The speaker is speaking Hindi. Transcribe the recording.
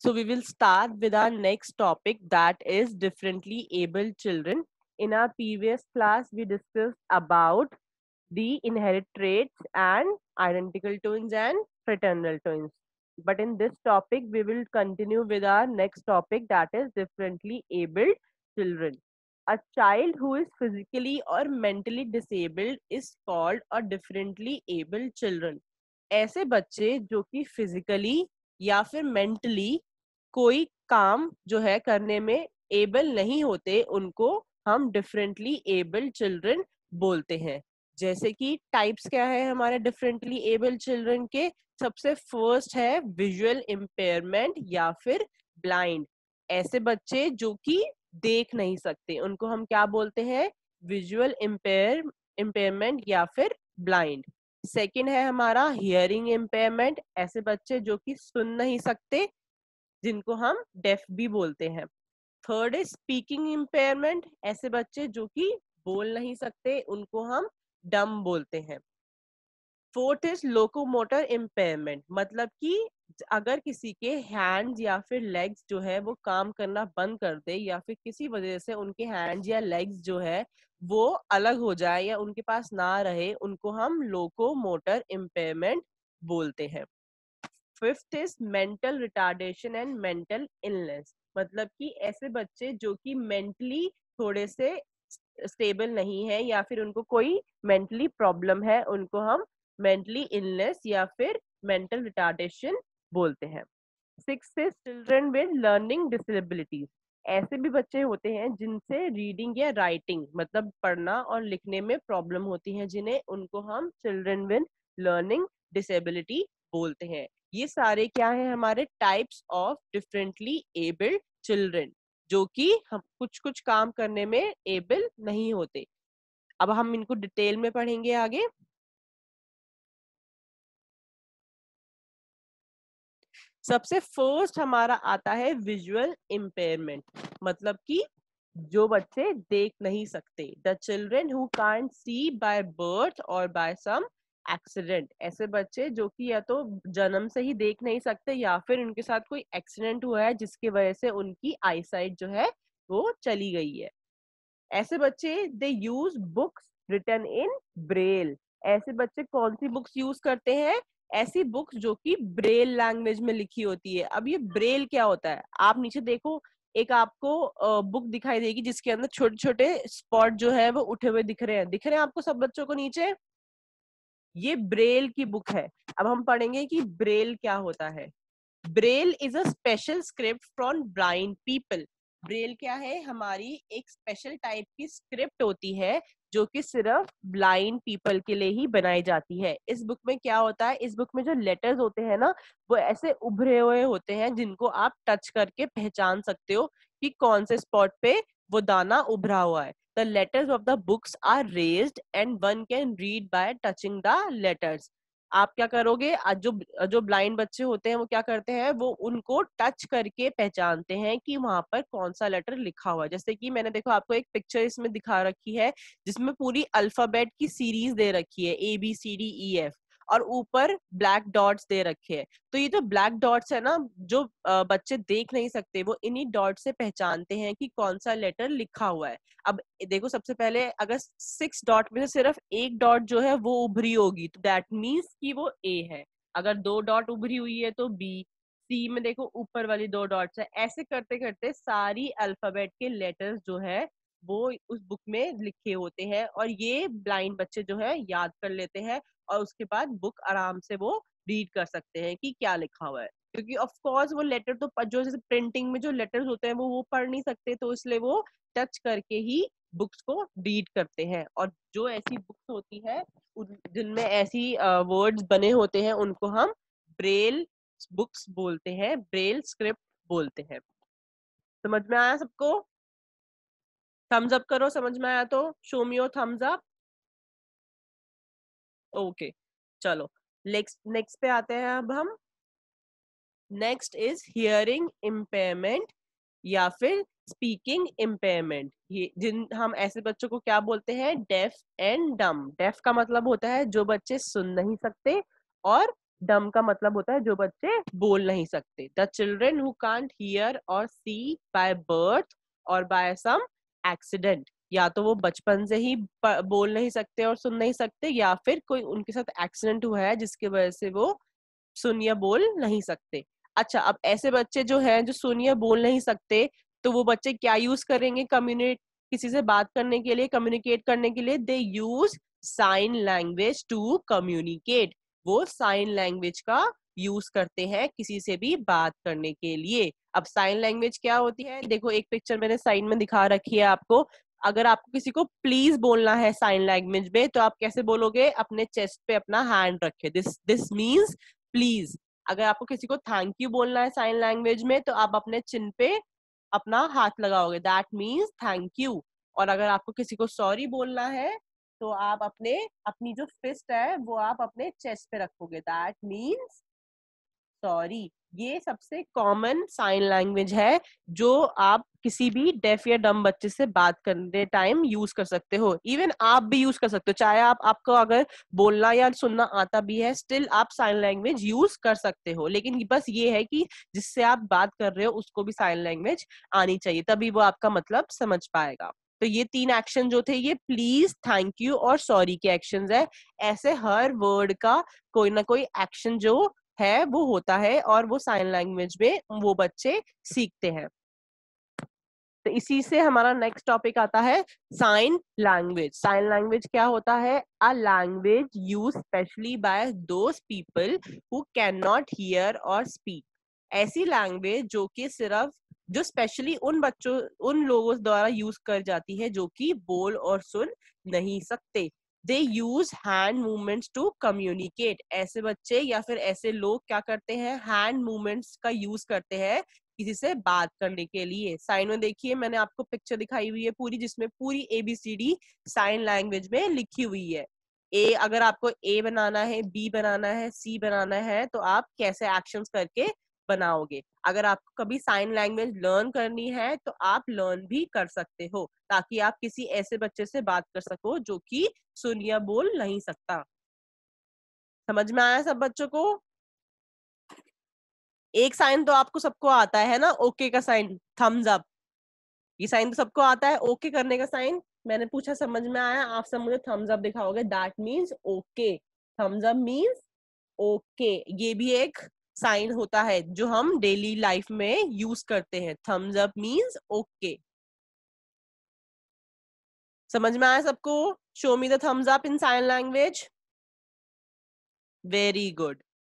So we will start with our next topic, that is differently abled children. In our previous class, we discussed about the inherited traits and identical twins and fraternal twins. But in this topic, we will continue with our next topic, that is differently abled children. A child who is physically or mentally disabled is called a differently abled children. ऐसे बच्चे जो कि फिजिकली या फिर मेंटली कोई काम जो है करने में एबल नहीं होते, उनको हम डिफरेंटली एबल्ड चिल्ड्रन बोलते हैं। जैसे कि टाइप्स क्या है हमारे डिफरेंटली एबल्ड चिल्ड्रन के। सबसे फर्स्ट है विजुअल इम्पेयरमेंट या फिर ब्लाइंड। ऐसे बच्चे जो कि देख नहीं सकते, उनको हम क्या बोलते हैं? विजुअल इम्पेयरमेंट या फिर ब्लाइंड। सेकंड है हमारा हियरिंग इम्पेयरमेंट। ऐसे बच्चे जो कि सुन नहीं सकते, जिनको हम डेफ भी बोलते हैं। थर्ड है स्पीकिंग इम्पेयरमेंट। ऐसे बच्चे जो कि बोल नहीं सकते, उनको हम डम बोलते हैं। फोर्थ इज लोकोमोटर इम्पेयरमेंट, मतलब कि अगर किसी के हैंड्स या फिर लेग्स जो है वो काम करना बंद कर दे, या फिर किसी वजह से उनके हैंड्स या लेग्स जो है वो अलग हो जाए या उनके पास ना रहे, उनको हम लोकोमोटर इम्पेयरमेंट बोलते हैं। Fifth is mental retardation and mental illness, मतलब कि ऐसे बच्चे जो कि मेंटली थोड़े से स्टेबल नहीं है या फिर उनको कोई मेंटली प्रॉब्लम है, उनको हम मेंटली इलनेस या फिर मेंटल रिटार्डेशन बोलते हैं। Six is children with learning disabilities. ऐसे भी बच्चे होते हैं जिनसे रीडिंग या राइटिंग मतलब पढ़ना और लिखने में प्रॉब्लम होती है, जिन्हें उनको हम चिल्ड्रन विद लर्निंग डिसेबिलिटी बोलते हैं। ये सारे क्या है हमारे types of differently abled children, जो कि हम कुछ कुछ काम करने में एबल नहीं होते। अब हम इनको डिटेल में पढ़ेंगे आगे। सबसे फर्स्ट हमारा आता है विजुअल इम्पेयरमेंट, मतलब कि जो बच्चे देख नहीं सकते। The children who can't see by birth और बाय सम एक्सीडेंट। ऐसे बच्चे जो कि या तो जन्म से ही देख नहीं सकते या फिर उनके साथ कोई एक्सीडेंट हुआ है जिसकी वजह से उनकी आईसाइट जो है वो चली गई है। ऐसे बच्चे they use books written in Braille. ऐसे बच्चे कौन सी बुक्स यूज करते हैं? ऐसी बुक्स जो कि ब्रेल लैंग्वेज में लिखी होती है। अब ये ब्रेल क्या होता है? आप नीचे देखो, एक आपको बुक दिखाई देगी जिसके अंदर छोटे छोटे स्पॉट जो है वो उठे हुए दिख रहे हैं आपको सब बच्चों को नीचे। ये ब्रेल की बुक है। अब हम पढ़ेंगे कि ब्रेल क्या होता है। Braille is a special script from blind people. Braille क्या है? हमारी एक स्पेशल टाइप की स्क्रिप्ट होती है जो कि सिर्फ ब्लाइंड पीपल के लिए ही बनाई जाती है। इस बुक में क्या होता है? इस बुक में जो लेटर्स होते हैं ना, वो ऐसे उभरे हुए होते हैं जिनको आप टच करके पहचान सकते हो कि कौन से स्पॉट पे वो दाना उभरा हुआ है। The letters of the books are raised and one can read by touching the letters. आप क्या करोगे? आज जो जो ब्लाइंड बच्चे होते हैं वो क्या करते हैं? वो उनको टच करके पहचानते हैं कि वहां पर कौन सा लेटर लिखा हुआ है। जैसे कि मैंने देखो आपको एक पिक्चर इसमें दिखा रखी है जिसमें पूरी अल्फाबेट की सीरीज दे रखी है, ABCDEF, और ऊपर ब्लैक डॉट्स दे रखे हैं। तो ये जो ब्लैक डॉट्स है ना, जो बच्चे देख नहीं सकते, वो इन्हीं डॉट से पहचानते हैं कि कौन सा लेटर लिखा हुआ है। अब देखो, सबसे पहले अगर 6 डॉट में से सिर्फ एक डॉट जो है वो उभरी होगी तो दैट मीन्स कि वो ए है। अगर 2 डॉट उभरी हुई है तो बी। सी में देखो ऊपर वाली 2 डॉट्स है। ऐसे करते करते सारी अल्फाबेट के लेटर्स जो है वो उस बुक में लिखे होते हैं, और ये ब्लाइंड बच्चे जो है याद कर लेते हैं, और उसके बाद बुक आराम से वो रीड कर सकते हैं कि क्या लिखा हुआ है। क्योंकि ऑफ कोर्स वो लेटर तो जो जैसे प्रिंटिंग में जो लेटर्स होते हैं वो पढ़ नहीं सकते, तो इसलिए वो टच करके ही बुक्स को रीड करते हैं। और जो ऐसी बुक्स होती है जिनमें ऐसी वर्ड्स बने होते हैं उनको हम ब्रेल बुक्स बोलते हैं, ब्रेल स्क्रिप्ट बोलते हैं। समझ में आया सबको? थम्स अप करो समझ में आया तो, show me your thumbs up. Okay, चलो नेक्स्ट नेक्स्ट पे आते हैं अब हम। नेक्स्ट इज हियरिंग इम्पेयरमेंट या फिर स्पीकिंग इम्पेयरमेंट। ये जिन हम ऐसे बच्चों को क्या बोलते हैं? डेफ एंड डम। डेफ का मतलब होता है जो बच्चे सुन नहीं सकते, और डम का मतलब होता है जो बच्चे बोल नहीं सकते। The children who can't hear और सी बाय बर्थ और बाय सम एक्सीडेंट, या तो वो बचपन से ही बोल नहीं सकते और सुन नहीं सकते, या फिर कोई उनके साथ एक्सीडेंट हुआ है जिसकी वजह से वो सुन या बोल नहीं सकते। अच्छा, अब ऐसे बच्चे जो हैं जो सुन या बोल नहीं सकते, तो वो बच्चे क्या यूज करेंगे कम्युनिकेट, किसी से बात करने के लिए, कम्युनिकेट करने के लिए? They use sign language to communicate. वो साइन लैंग्वेज का यूज करते हैं किसी से भी बात करने के लिए। अब साइन लैंग्वेज क्या होती है, देखो एक पिक्चर मैंने साइन में दिखा रखी है आपको। अगर आपको किसी को प्लीज बोलना है साइन लैंग्वेज में, तो आप कैसे बोलोगे? अपने चेस्ट पे अपना हैंड रखे, दिस मीन्स प्लीज। अगर आपको किसी को थैंक यू बोलना है साइन लैंग्वेज में, तो आप अपने चिन पे अपना हाथ लगाओगे, दैट मीन्स थैंक यू। और अगर आपको किसी को सॉरी बोलना है, तो आप अपनी जो फिस्ट है वो आप अपने चेस्ट पे रखोगे, दैट मीन्स सॉरी। ये सबसे कॉमन साइन लैंग्वेज है जो आप किसी भी डेफ या डम बच्चे से बात करने टाइम यूज कर सकते हो। इवन आप भी यूज कर सकते हो, चाहे आपको अगर बोलना या सुनना आता भी है, स्टिल आप साइन लैंग्वेज यूज कर सकते हो। लेकिन बस ये है कि जिससे आप बात कर रहे हो उसको भी साइन लैंग्वेज आनी चाहिए, तभी वो आपका मतलब समझ पाएगा। तो ये 3 एक्शन जो थे, ये प्लीज, थैंक यू और सॉरी के एक्शंस है। ऐसे हर वर्ड का कोई ना कोई एक्शन जो है वो होता है, और वो साइन लैंग्वेज में वो बच्चे सीखते हैं। तो इसी से हमारा नेक्स्ट टॉपिक आता है साइन लैंग्वेज। साइन लैंग्वेज क्या होता है? A language use specially by those people who can not hear और स्पीक। ऐसी लैंग्वेज जो स्पेशली उन लोगों द्वारा यूज कर जाती है जो कि बोल और सुन नहीं सकते। They use hand movements to communicate. ऐसे बच्चे या फिर ऐसे लोग क्या करते हैं? हैंड मूवमेंट्स का यूज करते हैं किसी से बात करने के लिए। साइन में देखिए मैंने आपको पिक्चर दिखाई हुई है पूरी, जिसमें पूरी ABCD साइन लैंग्वेज में लिखी हुई है। अगर आपको A बनाना है, B बनाना है, C बनाना है, तो आप कैसे एक्शंस करके बनाओगे? अगर आपको कभी साइन लैंग्वेज लर्न करनी है तो आप लर्न भी कर सकते हो, ताकि आप किसी ऐसे बच्चे से बात कर सको जो कि सुन या बोल नहीं सकता। समझ में आया सब बच्चों को? एक साइन तो आपको सबको आता है ना, ओके का साइन, थम्स अप। ये साइन तो सबको आता है, ओके करने का साइन। मैंने पूछा समझ में आया, आप सब मुझे थम्स अप दिखाओगे, that means okay. Thumbs up means okay. ये भी एक साइन होता है जो हम डेली लाइफ में यूज करते हैं। Thumbs up means okay. समझ में आया सबको? Show me the thumbs up in sign language. Very good.